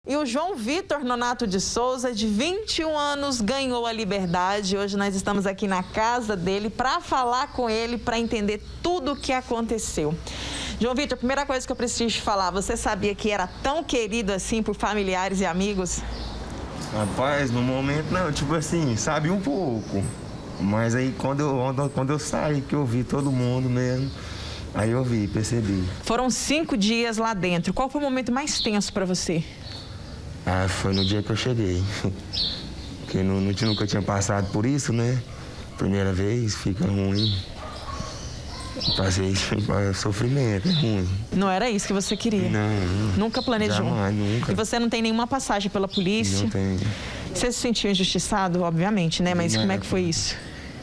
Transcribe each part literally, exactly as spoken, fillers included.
E o João Vitor Nonato de Souza, de vinte e um anos, ganhou a liberdade. Hoje nós estamos aqui na casa dele para falar com ele, para entender tudo o que aconteceu. João Vitor, a primeira coisa que eu preciso te falar, você sabia que era tão querido assim por familiares e amigos? Rapaz, no momento não, tipo assim, sabia um pouco. Mas aí quando eu, quando eu saí, que eu vi todo mundo mesmo, aí eu vi, percebi. Foram cinco dias lá dentro. Qual foi o momento mais tenso para você? Ah, foi no dia que eu cheguei. Porque não, não, nunca tinha passado por isso, né? Primeira vez, fica ruim. Passei sofrimento, é ruim. Não era isso que você queria? Não. Nunca planejou? Jamais, nunca. E você não tem nenhuma passagem pela polícia? Não tenho. Você se sentiu injustiçado, obviamente, né? Mas não como é que foi isso?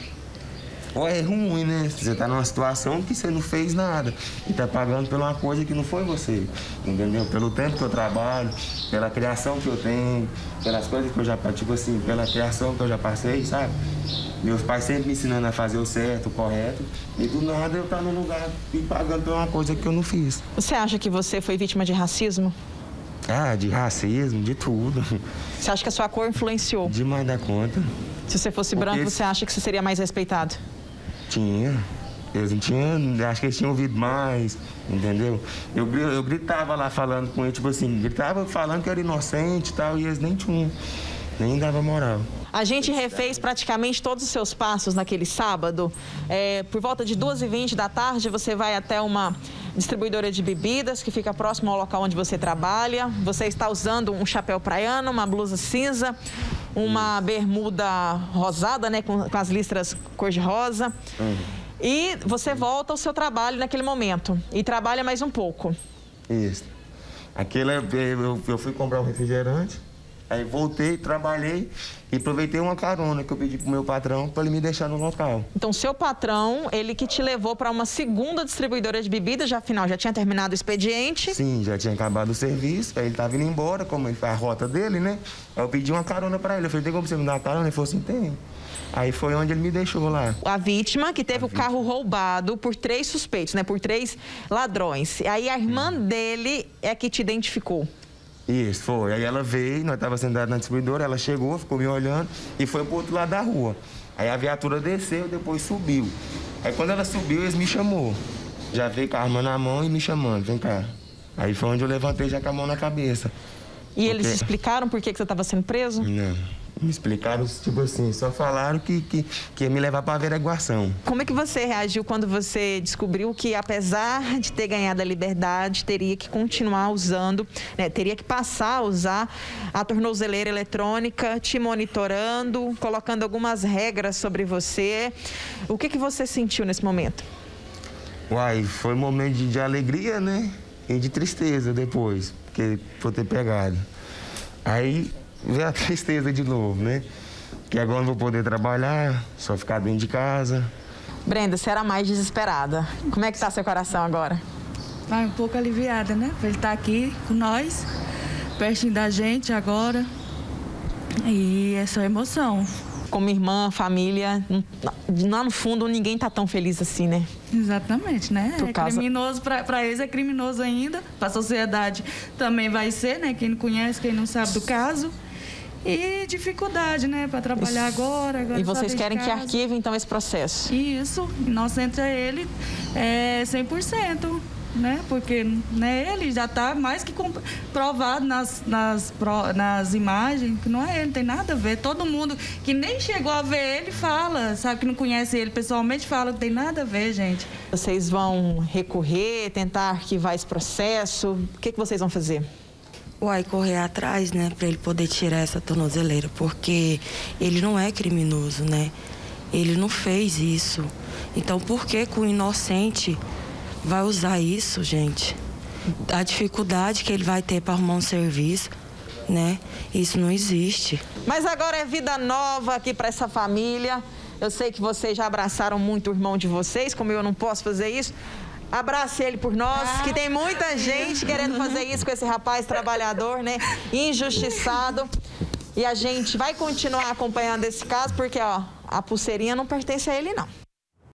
Olha, é ruim, né? Você tá numa situação que você não fez nada e tá pagando por uma coisa que não foi você, entendeu? Pelo tempo que eu trabalho, pela criação que eu tenho, pelas coisas que eu já, tipo assim, pela criação que eu já passei, sabe? Meus pais sempre me ensinando a fazer o certo, o correto, e do nada eu tá num lugar e pagando por uma coisa que eu não fiz. Você acha que você foi vítima de racismo? Ah, de racismo, de tudo. Você acha que a sua cor influenciou? Demais da conta. Se você fosse Porque branco, você acha que você seria mais respeitado? Tinha. Eles não tinham, acho que eles tinham ouvido mais, entendeu? Eu, eu gritava lá falando com eles, tipo assim, gritava falando que eu era inocente e tal, e eles nem tinham, nem dava moral. A gente refez praticamente todos os seus passos naquele sábado. É, por volta de duas e vinte da tarde, você vai até uma distribuidora de bebidas que fica próximo ao local onde você trabalha. Você está usando um chapéu praiano, uma blusa cinza, uma bermuda rosada, né, com, com as listras cor-de-rosa. Uhum. E você volta ao seu trabalho naquele momento e trabalha mais um pouco. Isso. Aquele, eu, eu fui comprar um refrigerante. Aí voltei, trabalhei e aproveitei uma carona que eu pedi pro meu patrão para ele me deixar no local. Então, seu patrão, ele que te levou para uma segunda distribuidora de bebidas, já afinal, já tinha terminado o expediente? Sim, já tinha acabado o serviço, aí ele tava indo embora, como ele faz a rota dele, né? Aí eu pedi uma carona para ele, eu falei, tem como você me dar uma carona? Ele falou assim, tem. Aí foi onde ele me deixou lá. A vítima que teve a o vítima. carro roubado por três suspeitos, né? Por três ladrões. E aí a irmã hum. dele é que te identificou. Isso, foi. Aí ela veio, nós estávamos sentados na distribuidora, ela chegou, ficou me olhando e foi pro outro lado da rua. Aí a viatura desceu, depois subiu. Aí quando ela subiu, eles me chamou. Já veio com a arma na mão e me chamando, vem cá. Aí foi onde eu levantei já com a mão na cabeça. E porque... eles explicaram por que, que você estava sendo preso? Não. Me explicaram, tipo assim, só falaram que, que, que ia me levar para averiguação. Como é que você reagiu quando você descobriu que, apesar de ter ganhado a liberdade, teria que continuar usando, né, teria que passar a usar a tornozeleira eletrônica, te monitorando, colocando algumas regras sobre você? O que, que você sentiu nesse momento? Uai, foi um momento de, de alegria, né? E de tristeza depois, porque por ter pegado. Aí... veio a tristeza de novo, né? Que agora não vou poder trabalhar, só ficar dentro de casa. Brenda, você era mais desesperada. Como é que tá seu coração agora? Tá um pouco aliviada, né? Ele tá aqui com nós, pertinho da gente agora. E é só emoção. Como irmã, família, lá no fundo ninguém tá tão feliz assim, né? Exatamente, né? Por é causa... criminoso, para eles é criminoso ainda, para a sociedade também vai ser, né? Quem não conhece, quem não sabe do caso. E dificuldade, né? Para trabalhar Isso. agora, agora. E vocês querem que arquive, então, esse processo? Isso, nós entre ele é cem por cento. Né? Porque né, ele já está mais que provado nas, nas, nas imagens, que não é ele, não tem nada a ver. Todo mundo que nem chegou a ver ele fala, sabe, que não conhece ele pessoalmente, fala que tem nada a ver, gente. Vocês vão recorrer, tentar arquivar esse processo? O que, que vocês vão fazer? Uai, correr atrás, né, para ele poder tirar essa tornozeleira, porque ele não é criminoso, né? Ele não fez isso. Então, por que que o inocente vai usar isso, gente? A dificuldade que ele vai ter para arrumar um serviço, né? Isso não existe. Mas agora é vida nova aqui para essa família. Eu sei que vocês já abraçaram muito o irmão de vocês, como eu não posso fazer isso. Abrace ele por nós, ah. que tem muita gente querendo fazer isso com esse rapaz trabalhador, né? Injustiçado. E a gente vai continuar acompanhando esse caso, porque, ó, a pulseirinha não pertence a ele, não.